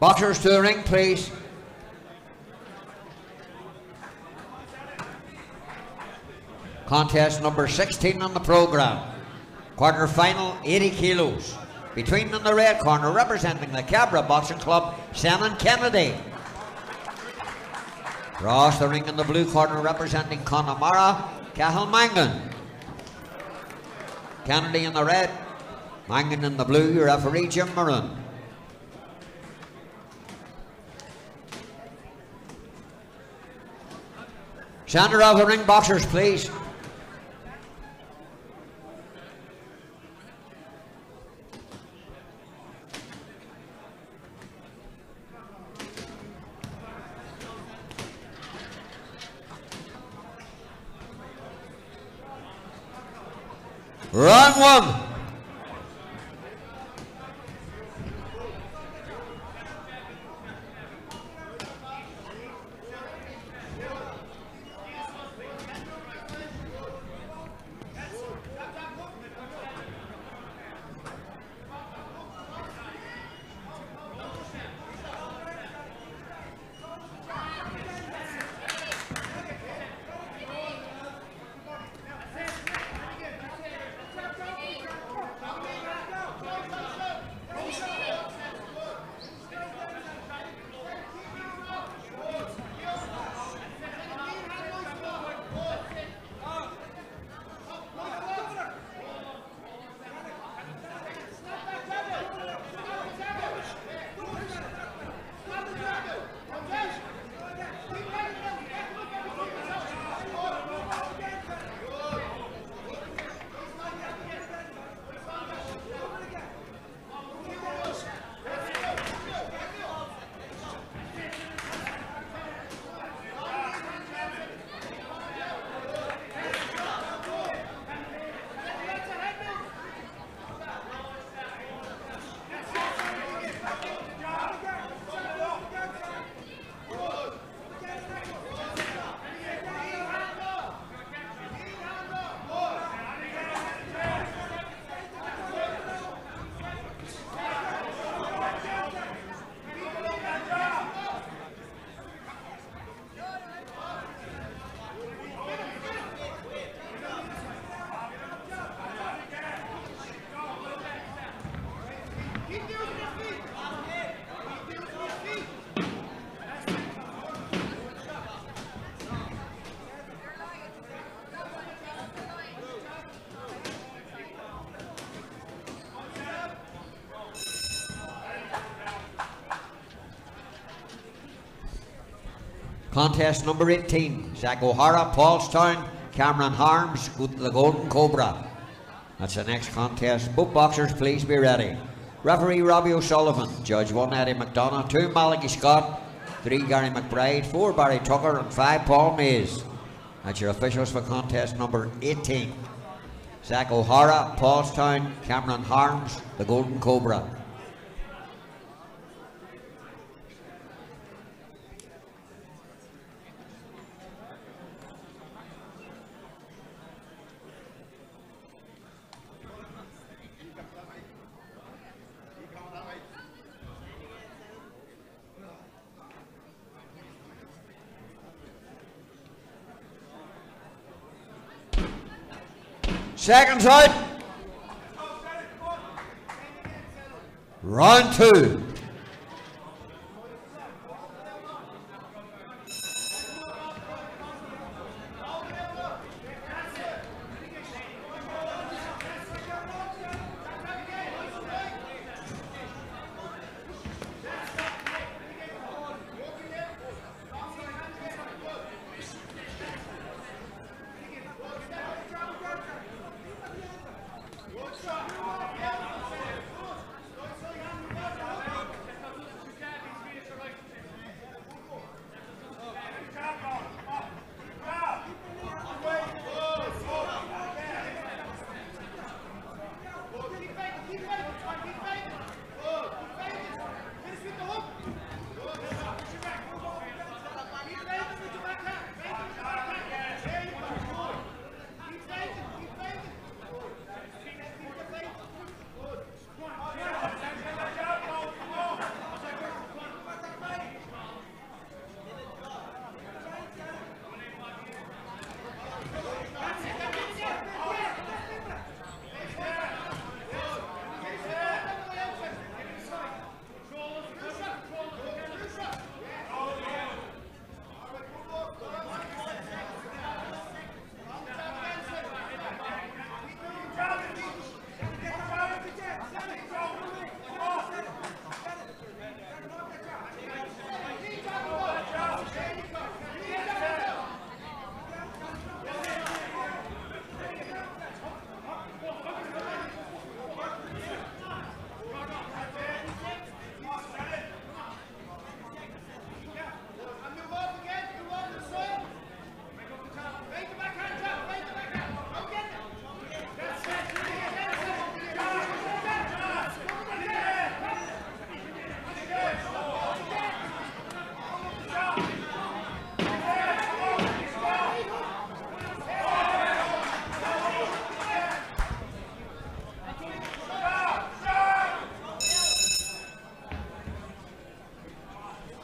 Boxers to the ring, please. Contest number 16 on the program. Quarter final, 80 kilos. Between in the red corner, representing the Cabra Boxing Club, Shannon Kennedy. Across the ring in the blue corner, representing Connemara, Cathal Mangan. Kennedy in the red, Mangan in the blue, your referee Jim Maroon. Center of the ring, boxers, please. Round one. Contest number 18, Zach O'Hara, Paulstown, Cameron Harms, the Golden Cobra. That's the next contest. Both boxers, please be ready. Referee Robbie O'Sullivan, Judge 1 Eddie McDonough, 2 Malachi Scott, 3 Gary McBride, 4 Barry Tucker and 5 Paul Mays. That's your officials for contest number 18. Zach O'Hara, Paulstown, Cameron Harms, the Golden Cobra. Seconds out. Round 2.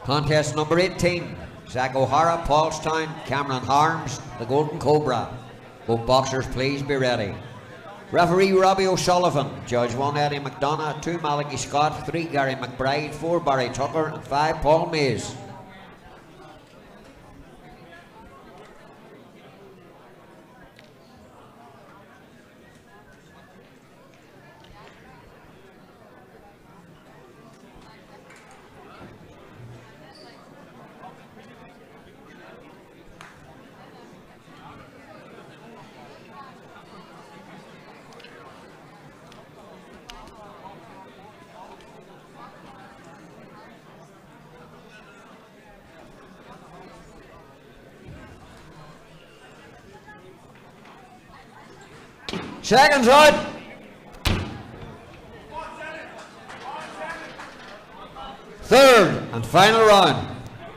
Contest number 18. Zach O'Hara, Paulstown, Cameron Harms, the Golden Cobra. Both boxers, please be ready. Referee Robbie O'Sullivan. Judge 1 Eddie McDonough, 2 Malachi Scott, 3 Gary McBride, 4 Barry Tucker, and 5 Paul Mays. Seconds out. Third and final round.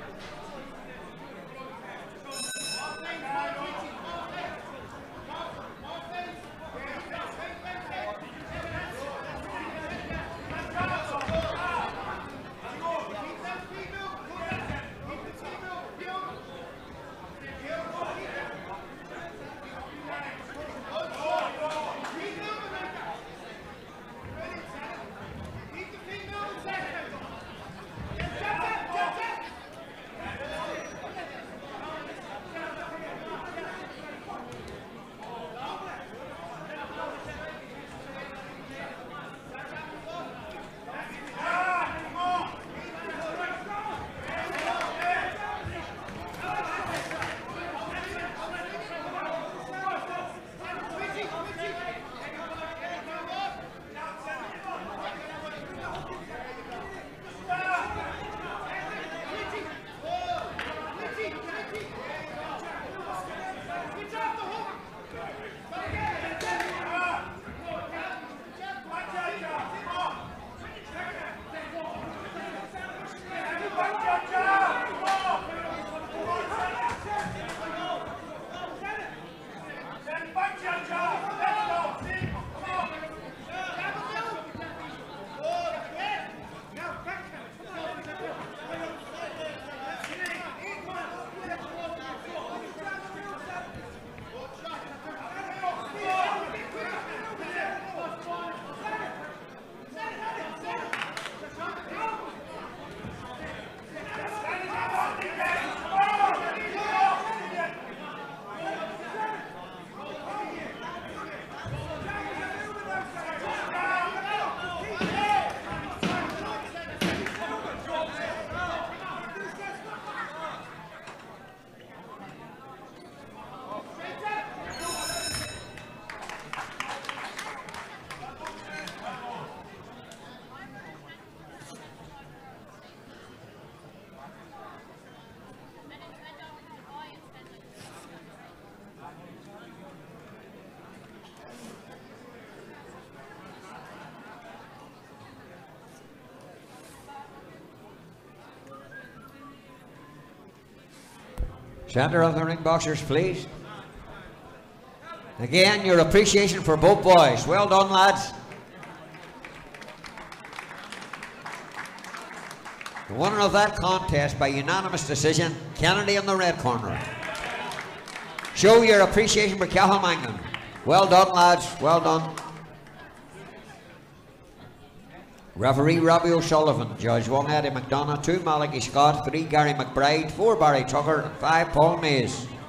Center of the ring, boxers, please. Again, your appreciation for both boys. Well done, lads. The winner of that contest by unanimous decision, Kennedy in the red corner. Show your appreciation for Cathal Mangan. Well done, lads. Well done. Referee Robbie O'Sullivan. Judge 1 Eddie McDonough, 2 Malachi Scott, 3 Gary McBride, 4 Barry Tucker, and 5 Paul Mays.